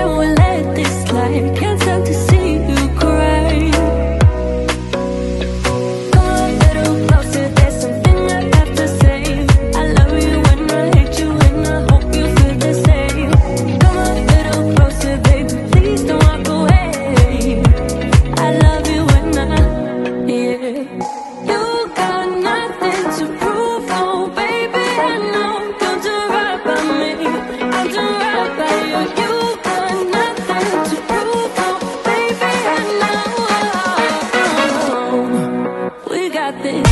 will let this slide. Can't stand to see you cry. Come a little closer, there's something I have to say. I love you and I hate you and I hope you feel the same. Come a little closer, baby, please don't walk away. I love you and yeah. You got nothing to prove, oh baby, I know. Don't do right by me, I'll do right by you. You got nothing to prove, oh baby, I know. We got this.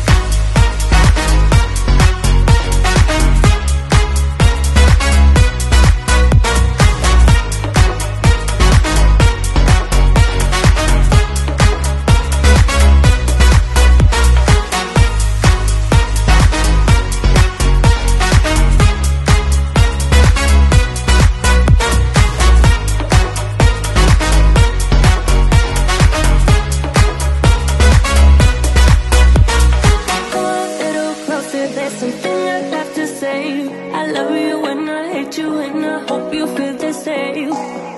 There's something I have to say. I love you and I hate you and I hope you feel the same.